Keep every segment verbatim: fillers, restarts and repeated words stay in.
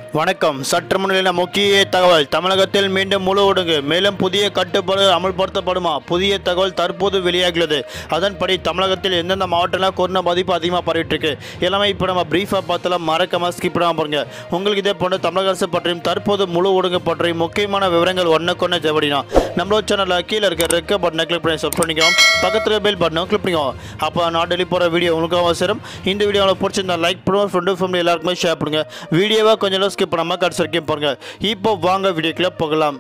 வணக்கம். சற்று முன்னிலையான முக்கிய தகவல். தமிழகத்தில் மீண்டும் முழு ஊரடங்கு, மேலும் புதிய கட்டுப்பாடுகள் அமல்படுத்தப்படுமா? புதிய தகவல் தற்போது வெளியாகியுள்ளது. அதன்படி தமிழகத்தில் எந்தெந்த மாவட்டத்தில் கொரோனா பாதிப்பு அதிகமாக பரவிட்டு இருக்கு எல்லாமே இப்போ நம்ம பிரீஃபாக பார்த்தலாம். மறக்காம ஸ்கிப் பண்ணாமல் பாருங்க. உங்களுக்கு இதே போன்ற தமிழக அரசு பற்றியும் தற்போது முழு ஊரடங்கு பற்றியும் முக்கியமான விவரங்கள் ஒன்றுக்கொன்று ஜெவடினா நம்மளோட சேனலில் கீழே இருக்க ரெக்க பட்டனை கிளிக் பண்ணி சப்ஸ்கிரைப் பண்ணிக்கலாம். பக்கத்தில் பெல் பட்டனை கிளிக் பண்ணிக்கோங்க. அப்போ நான் டெய்லி போகிற வீடியோ உங்களுக்கு அவசரம். இந்த வீடியோ உங்களுக்கு பிடிச்சிருந்தா லைக் பண்ணுவோம், ஃப்ரெண்டு ஃபேமிலி எல்லாருக்குமே ஷேர் பண்ணுங்க. வீடியோவை கொஞ்சம் ஸ்கிப் பண்ணாமல் கடைசி வரைக்கும் பாருங்க. இப்போ வாங்க வீடியோக்குள்ள போகலாம்.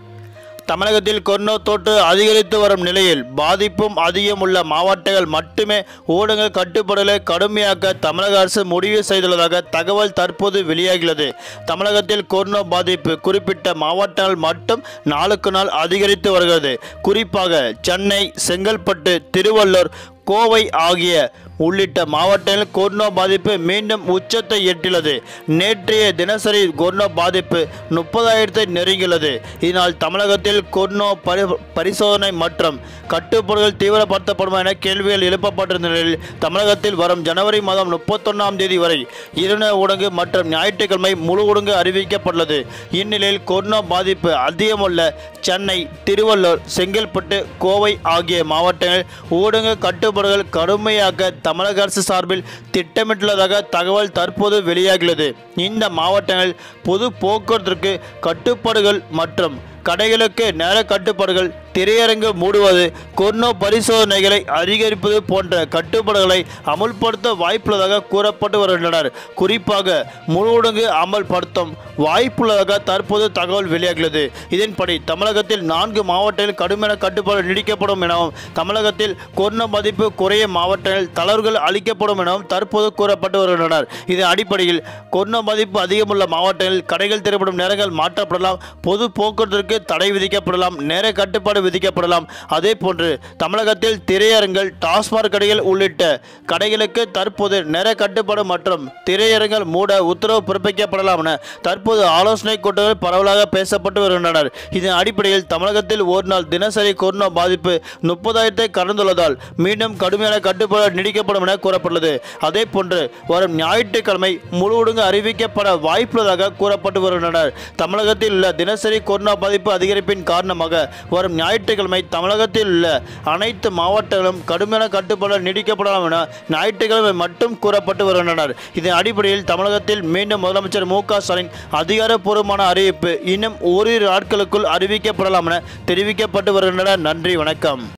தமிழகத்தில் கொரோனா தொற்று அதிகரித்து வரும் நிலையில் பாதிப்பும் அதிகம் உள்ள மாவட்டங்கள் மட்டுமே ஊரடங்கு கட்டுப்பாடுகளை கடுமையாக்க தமிழக அரசு முடிவு செய்துள்ளதாக தகவல் தற்போது வெளியாகியுள்ளது. தமிழகத்தில் கொரோனா பாதிப்பு குறிப்பிட்ட மாவட்டங்கள் மட்டும் நாளுக்கு நாள் அதிகரித்து வருகிறது. குறிப்பாக சென்னை, செங்கல்பட்டு, திருவள்ளூர், கோவை ஆகிய உள்ளிட்ட மாவட்டங்களில் கொரோனா பாதிப்பு மீண்டும் உச்சத்தை எட்டியுள்ளது. நேற்றைய தினசரி கொரோனா பாதிப்பு முப்பதாயிரத்தை நெருங்கியுள்ளது. இதனால் தமிழகத்தில் கொரோனா பரி பரிசோதனை மற்றும் கட்டுப்பாடுகள் தீவிரப்படுத்தப்படும் என கேள்விகள் எழுப்பப்பட்டிருந்த நிலையில் தமிழகத்தில் வரும் ஜனவரி மாதம் முப்பத்தொன்னாம் தேதி வரை இருநாள் ஊரடங்கு மற்றும் ஞாயிற்றுக்கிழமை முழு ஊரடங்கு அறிவிக்கப்பட்டுள்ளது. இந்நிலையில் கொரோனா பாதிப்பு அதிகமுள்ள சென்னை, திருவள்ளூர், செங்கல்பட்டு, கோவை ஆகிய மாவட்டங்களில் ஊரடங்கு கட்டுப்பாடுகள் கடுமையாக்க தமிழக அரசு சார்பில் திட்டமிட்டுள்ளதாக தகவல் தற்போது வெளியாகியுள்ளது. இந்த மாவட்டங்களில் பொது போக்குவரத்திற்கு கட்டுப்பாடுகள் மற்றும் கடைகளுக்கு நேர கட்டுப்பாடுகள், திரையரங்கு மூடுவது, கொரோனா பரிசோதனைகளை அதிகரிப்பது போன்ற கட்டுப்பாடுகளை அமுல்படுத்த வாய்ப்புள்ளதாக கூறப்பட்டு வருகின்றனர். குறிப்பாக முழு ஊரடங்கு அமல்படுத்தும் வாய்ப்புள்ளதாக தற்போது தகவல் வெளியாகியுள்ளது. இதன்படி தமிழகத்தில் நான்கு மாவட்டங்களில் கடுமையான கட்டுப்பாடு நீடிக்கப்படும் எனவும், தமிழகத்தில் கொரோனா பாதிப்பு குறைய மாவட்டங்களில் தளர்வுகள் அளிக்கப்படும் எனவும் தற்போது கூறப்பட்டு வருகின்றனர். இதன் அடிப்படையில் கொரோனா பாதிப்பு அதிகமுள்ள மாவட்டங்களில் கடைகள் திறப்படும் நேரங்கள் மாற்றப்படலாம், பொது போக்குவரத்திற்கு தடை விதிக்கப்படலாம், நேர கட்டுப்பாடு விதிக்கப்படலாம். அதே போன்று தமிழகத்தில் திரையரங்கள், டாஸ்மாக் கடைகள் உள்ளிட்ட கடைகளுக்கு தற்போது நேர கட்டுப்பாடு மற்றும் திரையரங்கள் மூட உத்தரவு பிறப்பிக்கப்படலாம் என தற்போது ஆலோசனை கூட்டங்கள் பரவலாக பேசப்பட்டு வருகின்றனர். இதன் அடிப்படையில் தமிழகத்தில் ஒரு நாள் தினசரி கொரோனா பாதிப்பு முப்பதாயிரத்தை கடந்துள்ளதால் மீண்டும் கடுமையான கட்டுப்பாடு நீடிக்கப்படும் என கூறப்பட்டுள்ளது. அதே போன்று வரும் ஞாயிற்றுக்கிழமை முழு ஊரடங்கு அறிவிக்கப்பட வாய்ப்புள்ளதாக கூறப்பட்டு வருகின்றனர். தமிழகத்தில் உள்ள தினசரி கொரோனா பாதிப்பு அதிகரிப்பின் காரணமாக வரும் ஞாயிற்றுக்கிழமை தமிழகத்தில் உள்ள அனைத்து மாவட்டங்களும் கடுமையான கட்டுப்பாடு நீடிக்கப்படலாம் என ஞாயிற்றுக்கிழமை மட்டும் கூறப்பட்டு வருகின்றனர். இதன் அடிப்படையில் தமிழகத்தில் மீண்டும் முதலமைச்சர் மு க ஸ்டாலின் அதிகாரப்பூர்வமான அறிவிப்பு இன்னும் ஓரிரு நாட்களுக்குள் அறிவிக்கப்படலாம் என தெரிவிக்கப்பட்டு வருகின்றனர். நன்றி, வணக்கம்.